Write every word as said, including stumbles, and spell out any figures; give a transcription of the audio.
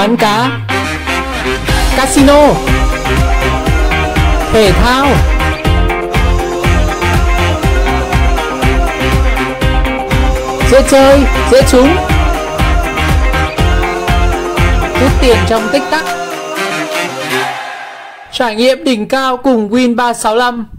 bắn cá, casino, thể thao, dễ chơi, dễ trúng, rút tiền trong tích tắc. Trải nghiệm đỉnh cao cùng Win ba sáu năm.